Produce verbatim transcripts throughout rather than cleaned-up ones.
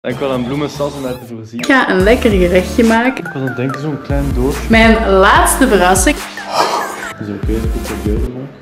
Ik wil een bloemensas om uit te voorzien. Ik ga een lekker gerechtje maken. Ik was aan het denken zo'n klein doosje. Mijn laatste verrassing. Is het oké als ik het op beelden maak?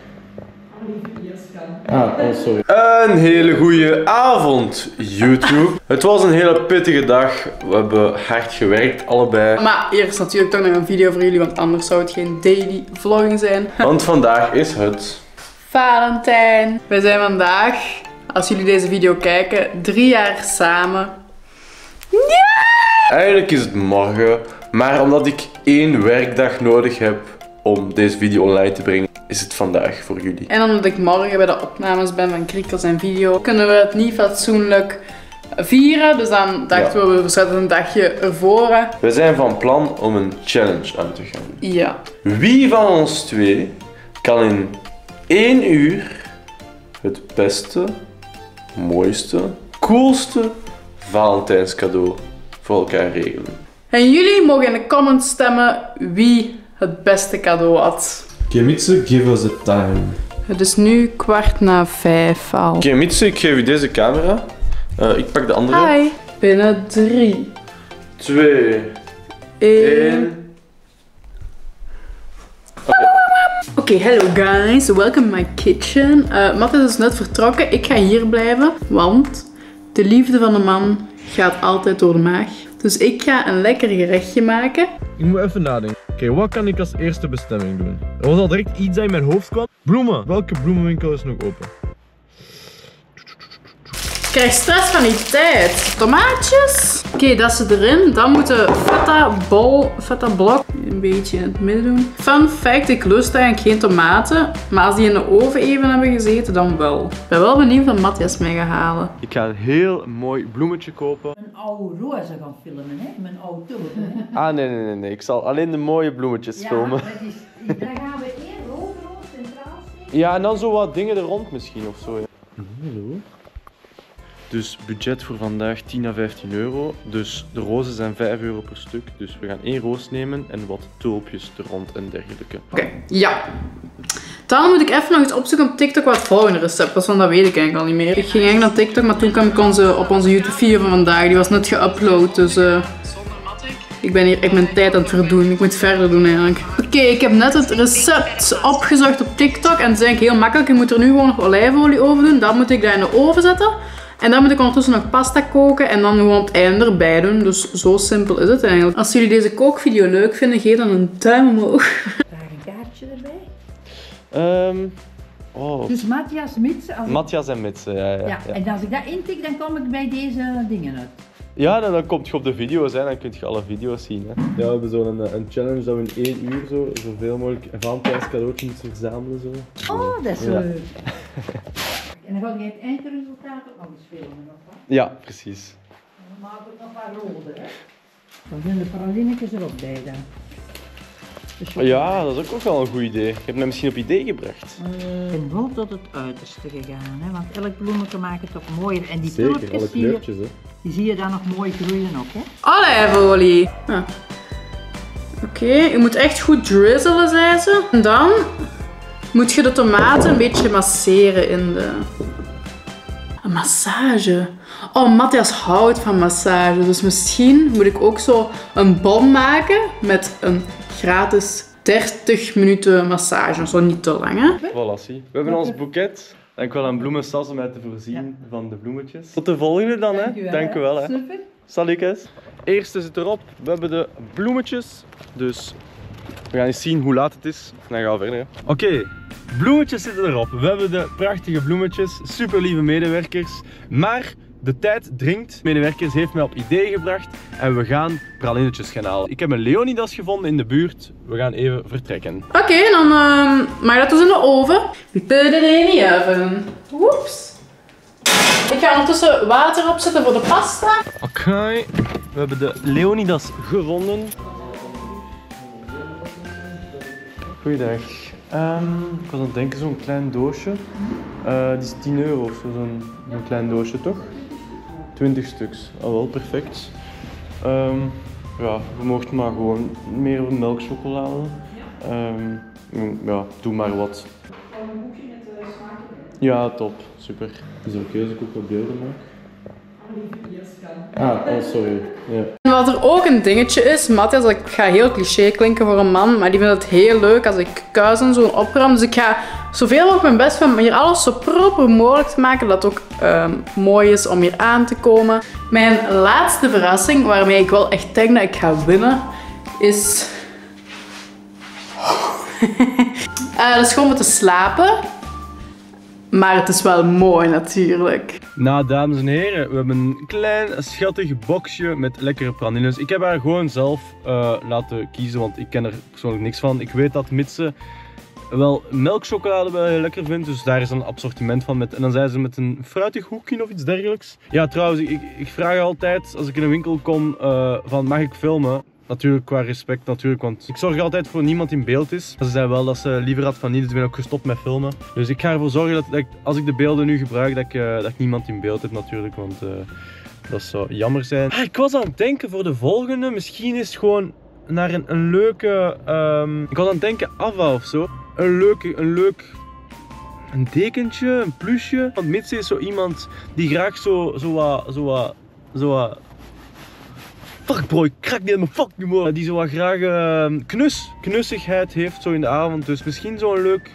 Ah, oh sorry. Een hele goede avond, YouTube. Het was een hele pittige dag. We hebben hard gewerkt, allebei. Maar eerst natuurlijk toch nog een video voor jullie, want anders zou het geen daily vlogging zijn. Want vandaag is het Valentijn. We zijn vandaag, als jullie deze video kijken, drie jaar samen. Ja! Eigenlijk is het morgen, maar omdat ik één werkdag nodig heb om deze video online te brengen, is het vandaag voor jullie. En omdat ik morgen bij de opnames ben van Kriekels en Video, kunnen we het niet fatsoenlijk vieren. Dus dan dachten Ja. we, we zetten een dagje ervoor. We zijn van plan om een challenge aan te gaan. Ja. Wie van ons twee kan in één uur het beste, mooiste, coolste Valentijnscadeau voor elkaar regelen? En jullie mogen in de comments stemmen wie het beste cadeau had. Kimitsu, give us a time. Het is nu kwart na vijf al. Oké, Mitsu, ik geef u deze camera. Uh, ik pak de andere. Hi. Binnen drie, Twee, één. één. Oké, hello guys, welcome in my kitchen. Uh, Matthias is net vertrokken, ik ga hier blijven, want de liefde van de man gaat altijd door de maag. Dus ik ga een lekker gerechtje maken. Ik moet even nadenken. Oké, okay, wat kan ik als eerste bestemming doen? Er was al direct iets dat in mijn hoofd kwam. Bloemen. Welke bloemenwinkel is nog open? Ik krijg stress van die tijd. Tomaatjes. Oké, okay, dat ze erin. Dan moeten feta bol, feta blok een beetje in het midden doen. Fun fact, ik lust eigenlijk geen tomaten. Maar als die in de oven even hebben gezeten, dan wel. Ik ben wel benieuwd wat Matthias mij gaat halen. Ik ga een heel mooi bloemetje kopen. Een oude roze gaan filmen, hè? Mijn oude tulp, hè? Ah, nee, nee, nee, nee. Ik zal alleen de mooie bloemetjes Ja, filmen. dat is, daar gaan we één rood centraal steken. Ja, en dan zo wat dingen er rond misschien of zo. Ja. Hallo. Dus budget voor vandaag tien à vijftien euro. Dus de rozen zijn vijf euro per stuk. Dus we gaan één roos nemen en wat tulpjes er rond en dergelijke. Oké, okay, ja. Dan moet ik even nog eens opzoeken op TikTok wat het volgende recept was, want dat weet ik eigenlijk al niet meer. Ik ging eigenlijk naar TikTok, maar toen kwam ik onze, op onze YouTube video van vandaag. Die was net geüpload, dus uh, ik ben hier echt mijn tijd aan het verdoen. Ik moet verder doen eigenlijk. Oké, okay, ik heb net het recept opgezocht op TikTok en het is eigenlijk heel makkelijk. Je moet er nu gewoon nog olijfolie over doen. Dan moet ik dat in de oven zetten. En dan moet ik ondertussen nog pasta koken en dan gewoon op het einde erbij doen. Dus zo simpel is het eigenlijk. Als jullie deze kookvideo leuk vinden, geef dan een duim omhoog. Graag een kaartje erbij. Um, oh. Dus Matthias Mitse. Als Matthias en Mitse, ja, ja, ik, ja, ja. en als ik dat intik, dan kom ik bij deze dingen uit. Ja, dan, dan kom je op de video's, hè. Dan kun je alle video's zien. Hè. Ja, we hebben zo'n een, een challenge dat we in één uur zo, zoveel mogelijk Valentijns cadeautjes moeten verzamelen. Zo. Oh, dat is Ja. leuk. En dan ga je het eindresultaat ook nog eens filmen, of wat? Ja, precies. Dan maak ik nog wat rode, hè? Dan zijn de pralinetjes erop bij dan. Dus Ja, dat is ook wel een goed idee. Je hebt mij misschien op idee gebracht. Ik ben wel tot het uiterste gegaan, hè? Want elk bloemetje maakt het toch mooier. En die Zeker, alle tulpjes zie je, kleurtjes, hè. die zie je dan nog mooi groeien ook, hè? Olijfolie. Ah. Oké, okay, je moet echt goed drizzelen, zei ze. En dan moet je de tomaten een beetje masseren in de... Een massage. Oh, Matthias houdt van massage. Dus misschien moet ik ook zo een bon maken met een gratis dertig minuten massage. Zo niet te lang, hè? Voilà, zie. We hebben ons boeket. En ik wil een bloemensas om uit te voorzien ja. van de bloemetjes. Tot de volgende dan, hè. Dankjewel, Dank u wel, hè. Super. Salukes. Eerste zit erop. We hebben de bloemetjes. Dus we gaan eens zien hoe laat het is. Dan gaan we verder. Oké, okay. Bloemetjes zitten erop. We hebben de prachtige bloemetjes. Super lieve medewerkers. Maar de tijd dringt. De medewerkers heeft mij op idee gebracht. En we gaan pralinetjes gaan halen. Ik heb een Leonidas gevonden in de buurt. We gaan even vertrekken. Oké, okay, dan uh, mag je dat dus in de oven. We put it in the oven. Woeps. Ik ga ondertussen water opzetten voor de pasta. Oké, okay. We hebben de Leonidas gevonden. Goeiedag. Um, ik was aan het denken, zo'n klein doosje. Uh, die is tien euro of zo, zo'n zo klein doosje toch? twintig stuks. Oh wel, perfect. Um, ja, we mochten maar gewoon meer melkchocolade. Um, ja, doe maar wat. Ja, top. Super. Is het oké als ik ook wat beelden maak? Ah, oh, sorry. Ja. En wat er ook een dingetje is, Matthias, ik ga heel cliché klinken voor een man, maar die vindt het heel leuk als ik kuis en zo opruim. Dus ik ga zoveel mogelijk mijn best doen om hier alles zo proper mogelijk te maken, dat het ook um, mooi is om hier aan te komen. Mijn laatste verrassing, waarmee ik wel echt denk dat ik ga winnen, is... uh, dat is gewoon om te slapen. Maar het is wel mooi natuurlijk. Nou, dames en heren, we hebben een klein schattig boxje met lekkere pralines. Ik heb haar gewoon zelf uh, laten kiezen, want ik ken er persoonlijk niks van. Ik weet dat Mitse wel melkchocolade wel heel lekker vindt, dus daar is een assortiment van. Met, en dan zei ze met een fruitig hoekje of iets dergelijks. Ja, trouwens, ik, ik vraag altijd als ik in een winkel kom uh, van mag ik filmen? Natuurlijk qua respect, natuurlijk, want ik zorg altijd voor niemand in beeld is. Ze zei wel dat ze liever had van niet, dus ik ben ook gestopt met filmen. Dus ik ga ervoor zorgen dat, dat ik, als ik de beelden nu gebruik, dat ik, uh, dat ik niemand in beeld heb natuurlijk, want uh, dat zou jammer zijn. Ah, ik was aan het denken voor de volgende, misschien is het gewoon naar een, een leuke, um, ik was aan het denken Ava of zo. Een leuke, een leuk... Een dekentje, een plusje. Want Mitse is zo iemand die graag zo, zo wat, zo wat, zo wat... Fuck bro, ik krak die in mijn fucking moor. Die zo wat graag uh, knus, knussigheid heeft zo in de avond. Dus misschien zo'n leuk...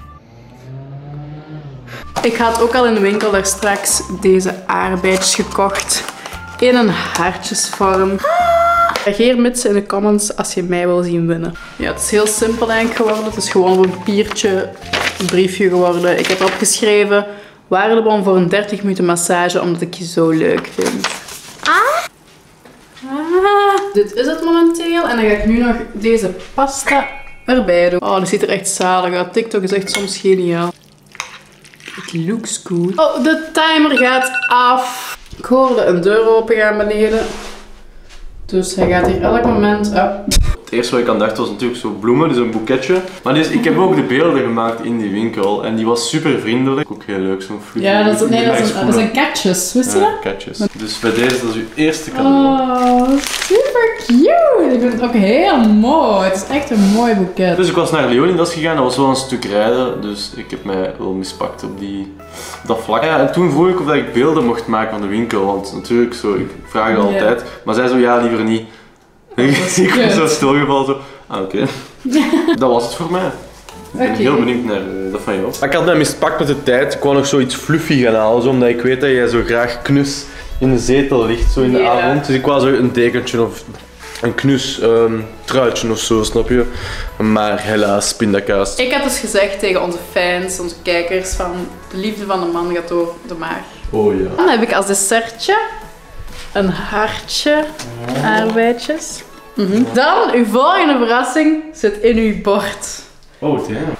Ik had ook al in de winkel daar straks deze aardbeidjes gekocht. In een hartjesvorm. Reageer met ze in de comments als je mij wil zien winnen. Ja, het is heel simpel denk ik geworden. Het is gewoon een papiertje, een briefje geworden. Ik heb erop geschreven, waardebon voor een dertig minuten massage omdat ik je zo leuk vind. Ah. Ah. Dit is het momenteel. En dan ga ik nu nog deze pasta erbij doen. Oh, dat ziet er echt zalig uit. TikTok is echt soms geniaal. It looks good. Oh, de timer gaat af. Ik hoorde een deur open gaan beneden. Dus hij gaat hier elk moment op. Het eerste wat ik aan dacht was natuurlijk zo bloemen, dus een boeketje. Maar dus, ik heb ook de beelden gemaakt in die winkel en die was super vriendelijk. Ook heel leuk, zo'n fluffy. Ja, dat is, nee, dat, is een, dat zijn katjes, wist je dat? Ja, katjes. Dus bij deze, dat is uw eerste cadeau. Oh, super cute! Ik vind het ook heel mooi. Het is echt een mooi boeket. Dus ik was naar Leonidas gegaan, dat was wel een stuk rijden, dus ik heb mij wel mispakt op die, dat vlak. Ja, en toen vroeg ik of ik beelden mocht maken van de winkel, want natuurlijk, zo, ik vraag het altijd. Yeah. Maar zij zo, ja, liever niet. Oh, ik was zo stilgevallen, zo. Ah, oké. Okay. Dat was het voor mij. Ik ben okay. heel benieuwd naar uh, dat van jou. Ik had mij mispakt met de tijd. Ik wou nog zoiets fluffy gaan halen, zo, omdat ik weet dat jij zo graag knus in de zetel ligt, zo in de yeah. avond. Dus ik wou zo een dekentje of een knus um, truitje of zo, snap je? Maar helaas, pindakaas. Ik had dus gezegd tegen onze fans, onze kijkers, van de liefde van de man gaat door de maag. Oh ja. Dan heb ik als dessertje een hartje aardbeidjes. Mm-hmm. Dan, uw volgende verrassing zit in uw bord. Oh, damn.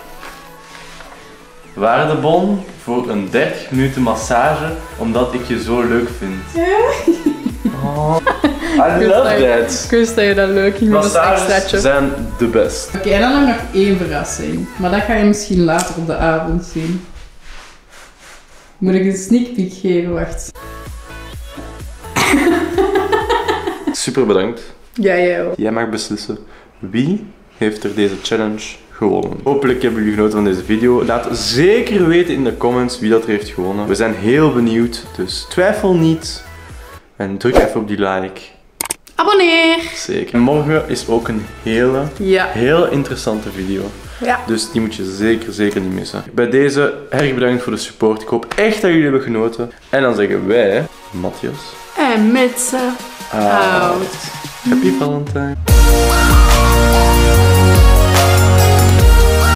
Waardebon voor een dertig minuten massage, omdat ik je zo leuk vind. Oh, I love that. Ik wist dat je dat leuk ging, dat is extraatje. Zijn de best. Oké, okay, en dan nog één verrassing. Maar dat ga je misschien later op de avond zien. Moet ik een sneak peek geven? Wacht. Super bedankt. Ja, jij ook. Jij mag beslissen wie heeft er deze challenge gewonnen. Hopelijk hebben jullie genoten van deze video. Laat zeker weten in de comments wie dat er heeft gewonnen. We zijn heel benieuwd, dus twijfel niet. En druk even op die like. Abonneer! Zeker. En morgen is ook een hele, ja. heel interessante video. Ja. Dus die moet je zeker, zeker niet missen. Bij deze erg bedankt voor de support. Ik hoop echt dat jullie hebben genoten. En dan zeggen wij, Matthias en Mitse out. Happy Valentine.